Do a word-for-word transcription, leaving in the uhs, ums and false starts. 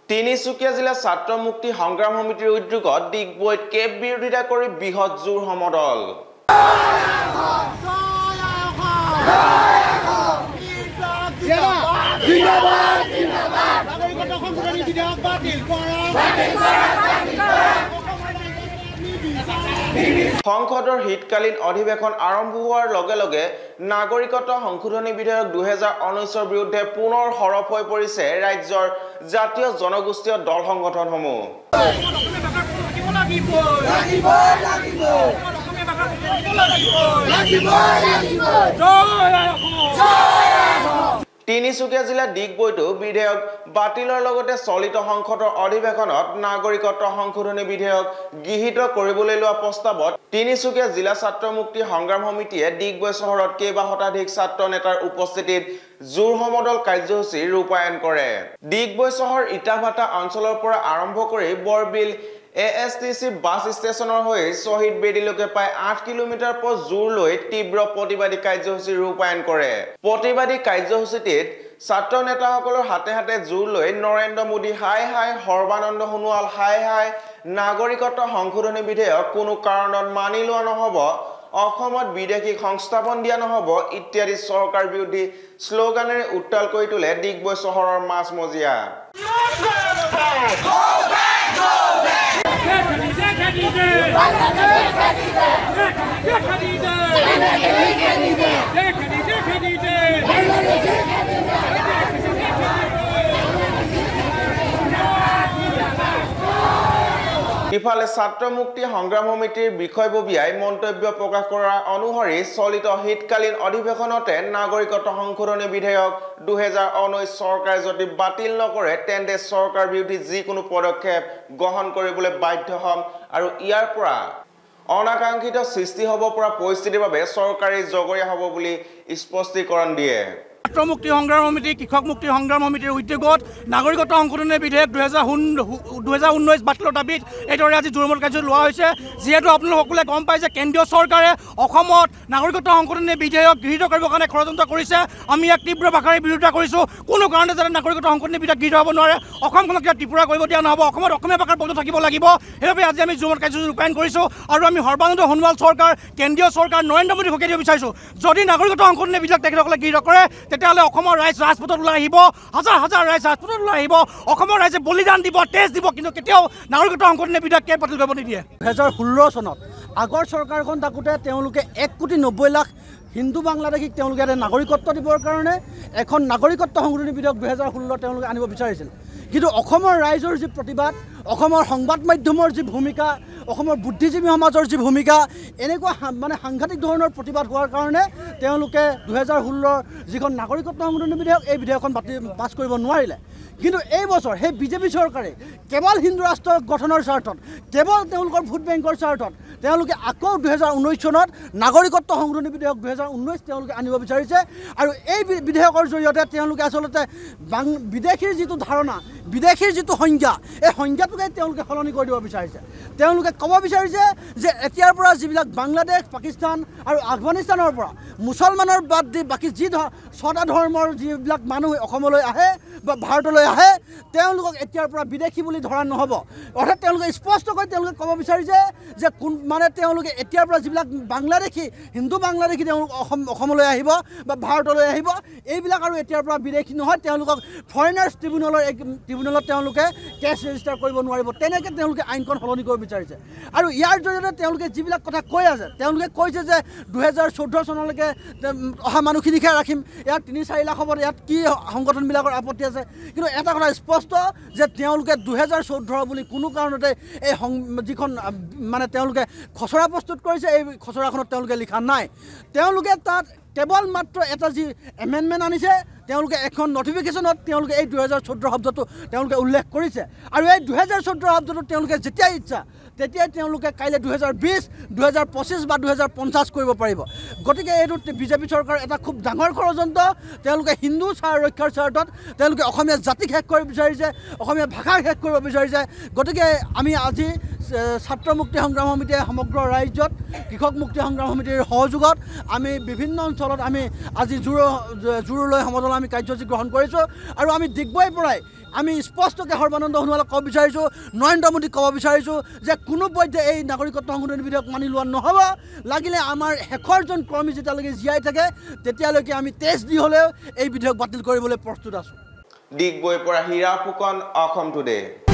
তিনিচুকীয়া জিলা ছাত্ৰ মুক্তি সংগ্ৰাম সমিতিৰ উদ্যোগত ডিগবৈত কেব বিৰোধিতা কৰি বৃহৎ জোৰ সমদল। সংসদৰ শীতকালীন অধিৱেশন আৰম্ভ হোৱাৰ লগে লগে নাগৰিকত্ব সংশোধনী বিধেয়ক দুহেজাৰ ঊনৈশৰ বিৰুদ্ধে পুনৰ সৰব হৈ পৰিছে ৰাজ্যৰ জাতীয় জনগোষ্ঠীয় দল সংগঠনসমূহ। তিনিচুকীয়া জিলা ডিগবৈতো বিধেয়ক বাতিলৰ লগতে চলিত সংসদৰ অধিৱেশনত নাগৰিকত্ব সংশোধনী বিধেয়ক গৃহীত কৰিবলৈ লোৱা প্ৰস্তাৱত তিনিচুকীয়া জিলা ছাত্ৰ মুক্তি সংগ্ৰাম সমিতিয়ে ডিগবৈ চহৰত কেইবা শতাধিক ছাত্ৰ নেতাৰ উপস্থিতিত জোৰ সমদল কাৰ্যসূচী ৰূপায়ণ কৰে। ডিগবৈ চহৰ ইটাভাটা অঞ্চলৰ পৰা আৰম্ভ কৰি Barbil A S T C bus ষ্টেচনৰ হৈ শ্বহীদ বেদীলৈকে প্ৰায় আঠ কিলোমিটাৰ পথ জোৰ লৈ তীব্ৰ প্ৰতিবাদী কাৰ্যসূচী ৰূপায়ণ কৰে। প্ৰতিবাদী কাৰ্যসূচীটিত ছাত্ৰ নেতাসকলৰ হাতে হাতে জোৰ লৈ নৰেন্দ্ৰ মোদী হাই হাই, সৰ্বানন্দ সোণোৱাল হাই হাই, নাগৰিকত্ব সংশোধনী বিধেয়ক কোনো কাৰণত মানি লোৱা নহ'ব, অসমত বিদেশী সংস্থাপন দিয়া নহ'ব ইত্যাদি চৰকাৰ বিৰোধী শ্লোগানেৰে উত্তাল কৰি তোলে ডিগবৈ চহৰৰ মাজমজিয়া। ইফালে ছাত্ৰ মুক্তি সংগ্ৰাম সমিতিৰ বিষয়ববীয়াই মন্তব্য প্ৰকাশ কৰা অনুসৰি চলিত শীতকালীন অধিৱেশনতে নাগৰিকত্ব সংশোধনী বিধেয়ক দুহেজাৰ ঊনৈশ চৰকাৰে যদি বাতিল নকৰে তেন্তে চৰকাৰ বিৰোধী যিকোনো পদক্ষেপ গ্ৰহণ কৰিবলৈ বাধ্য হ'ম আৰু ইয়াৰ পৰা অনাকাংক্ষিত সৃষ্টি হ'ব পৰা পৰিস্থিতিৰ বাবে চৰকাৰী জগৰীয়া হ'ব বুলি স্পষ্টীকৰণ দিয়ে। ছাত্ৰ মুক্তি সংগ্ৰাম সমিতি, কৃষক মুক্তি সংগ্ৰাম সমিতিৰ উদ্যোগত নাগৰিকত্ব সংশোধনী বিধেয়ক দুহেজাৰ দুহেজাৰ ঊনৈছ বাতিলৰ দাবীত এইদৰে আজি জোৰমূল কাৰ্য লোৱা হৈছে। যিহেতু আপোনালোক সকলোৱে গম পায় যে কেন্দ্ৰীয় চৰকাৰে অসমত নাগৰিকত্ব সংশোধনী বিধেয়ক গৃহীত কৰিবৰ কাৰণে ষড়যন্ত্ৰ কৰিছে। আমি ইয়াক তীব্ৰ ভাষাৰে বিৰোধিতা কৰিছোঁ। কোনো কাৰণতে যাতে নাগৰিকত্ব সংশোধনী বিধেয়ক গৃহীত হ'ব নোৱাৰে, অসমখনক ইয়াত ত্ৰিপুৰা কৰিব দিয়া নহ'ব, অসমত অসমীয়া ভাষাৰ বন্ধ থাকিব লাগিব। সেইবাবে আজি আমি জোৰমূল কাৰ্যসূচী ৰূপায়ণ কৰিছোঁ আৰু আমি সৰ্বানন্দ সোণোৱাল চৰকাৰ, কেন্দ্ৰীয় চৰকাৰ নৰেন্দ্ৰ মোদীক সকীয়াই দিব বিচাৰিছোঁ। যদি নাগৰিকত্ব সংশোধনী বিধেয়ক তেখেতসকলে গৃহীত কৰে তেতিয়াহ'লে অসমৰ ৰাইজ ৰাজপথত ওলাই আহিব, হাজাৰ হাজাৰ ৰাইজ ৰাজপথত ওলাই আহিব, অসমৰ ৰাইজে বলিদান দিব, তেজ দিব, কিন্তু কেতিয়াও নাগৰিকত্ব সংশোধনী বিধেয়ক কে বাতিল কৰিব নিদিয়ে। দুহেজাৰ ষোল্ল চনত আগৰ চৰকাৰখন থাকোঁতে তেওঁলোকে এক কোটি নব্বৈ লাখ হিন্দু বাংলাদেশীক তেওঁলোকে ইয়াতে নাগৰিকত্ব দিবৰ কাৰণে এখন নাগৰিকত্ব সংশোধনী বিধেয়ক দুহেজাৰ ষোল্ল তেওঁলোকে আনিব বিচাৰিছিল। কিন্তু অসমৰ ৰাইজৰ যি প্ৰতিবাদ, অসমৰ সংবাদ মাধ্যমৰ যি ভূমিকা, অসমৰ বুদ্ধিজীৱী সমাজৰ যি ভূমিকা, এনেকুৱা মানে সাংঘাতিক ধৰণৰ প্ৰতিবাদ হোৱাৰ কাৰণে তেওঁলোকে দুহেজাৰ ষোল্লৰ যিখন নাগৰিকত্ব সংশোধনী বিধেয়ক এই বিধেয়কখন বাতিল পাছ কৰিব নোৱাৰিলে। কিন্তু এই বছৰ সেই বিজেপি চৰকাৰে কেৱল হিন্দু ৰাষ্ট্ৰ গঠনৰ স্বাৰ্থত, কেৱল তেওঁলোকৰ ভোট বেংকৰ স্বাৰ্থত তেওঁলোকে আকৌ দুহেজাৰ ঊনৈছ চনত নাগৰিকত্ব সংশোধনী বিধেয়ক দুহেজাৰ ঊনৈছ তেওঁলোকে আনিব বিচাৰিছে। আৰু এই বিধেয়কৰ জৰিয়তে তেওঁলোকে আচলতে বাং বিদেশীৰ যিটো ধাৰণা, বিদেশীৰ যিটো সংজ্ঞা, এই সংজ্ঞাটোকে তেওঁলোকে সলনি কৰি দিব বিচাৰিছে। তেওঁলোকে ক'ব বিচাৰিছে যে এতিয়াৰ পৰা যিবিলাক বাংলাদেশ, পাকিস্তান আৰু আফগানিস্তানৰ পৰা মুছলমানৰ বাদ দি বাকী যি ছটা ধৰ্মৰ যিবিলাক মানুহ অসমলৈ আহে বা ভাৰতলৈ আহে তেওঁলোকক এতিয়াৰ পৰা বিদেশী বুলি ধৰা নহ'ব। অৰ্থাৎ তেওঁলোকে স্পষ্টকৈ তেওঁলোকে ক'ব বিচাৰিছে যে কোন মানে তেওঁলোকে এতিয়াৰ পৰা যিবিলাক বাংলাদেশী, হিন্দু বাংলাদেশী তেওঁলোক অসম অসমলৈ আহিব বা ভাৰতলৈ আহিব, এইবিলাক আৰু এতিয়াৰ পৰা বিদেশী নহয়, তেওঁলোকক ফৰেইনাৰ্ছ ট্ৰিবিউনেলৰ ট্ৰিবিউনেলত তেওঁলোকে কেছ ৰেজিষ্টাৰ কৰিব নোৱাৰিব। তেনেকৈ তেওঁলোকে আইনখন সলনি কৰিব বিচাৰিছে। আৰু ইয়াৰ জৰিয়তে তেওঁলোকে যিবিলাক কথা কৈ আছে, তেওঁলোকে কৈছে যে দুহেজাৰ চৈধ্য চনলৈকে অহা মানুহখিনিকহে ৰাখিম, ইয়াত তিনি চাৰি লাখ হ'ব, ইয়াত কি সংগঠনবিলাকৰ আপত্তি আছে। কিন্তু এটা কথা স্পষ্ট যে তেওঁলোকে দুহেজাৰ চৈধ্য বুলি কোনো কাৰণতে এই সং যিখন মানে তেওঁলোকে খচৰা প্ৰস্তুত কৰিছে এই খচৰাখনত তেওঁলোকে লিখা নাই। তেওঁলোকে তাত কেৱল মাত্ৰ এটা যি এমেণ্ডমেণ্ট আনিছে, তেওঁলোকে এখন নটিফিকেশ্যনত তেওঁলোকে এই দুহেজাৰ চৈধ্য শব্দটো তেওঁলোকে উল্লেখ কৰিছে। আৰু এই দুহেজাৰ চৈধ্য শব্দটো তেওঁলোকে যেতিয়াই ইচ্ছা তেতিয়াই তেওঁলোকে কাইলৈ দুহেজাৰ বিছ, দুহেজাৰ পঁচিছ বা দুহেজাৰ পঞ্চাছ কৰিব পাৰিব। গতিকে এইটো বিজেপি চৰকাৰৰ এটা খুব ডাঙৰ ষড়যন্ত্ৰ। তেওঁলোকে হিন্দু চাহ ৰক্ষাৰ স্বাৰ্থত তেওঁলোকে অসমীয়া জাতিক শেষ কৰিব বিচাৰিছে, অসমীয়া ভাষাক শেষ কৰিব বিচাৰিছে। গতিকে আমি আজি ছাত্ৰ মুক্তি সংগ্ৰাম সমিতিয়ে সমগ্ৰ ৰাজ্যত, কৃষক মুক্তি সংগ্ৰাম সমিতিৰ সহযোগত আমি বিভিন্ন অঞ্চলত আমি আজি জোৰ জোৰলৈ সমদল আমি কাৰ্যসূচী গ্ৰহণ কৰিছোঁ। আৰু আমি ডিগবৈৰ পৰাই আমি স্পষ্টকৈ সৰ্বানন্দ সোণোৱালক ক'ব বিচাৰিছোঁ, নৰেন্দ্ৰ মোদীক ক'ব বিচাৰিছোঁ যে কোনো পধ্যে এই নাগৰিকত্ব সংশোধনী বিধেয়ক মানি লোৱা নহ'ব। লাগিলে আমাৰ শেষৰ জন কৰ্মী যেতিয়ালৈকে জীয়াই থাকে তেতিয়ালৈকে আমি তেজ দি হ'লেও এই বিধেয়ক বাতিল কৰিবলৈ প্ৰস্তুত আছোঁ। ডিগবৈৰ পৰা হীৰা ফুকন, অসম টুডে।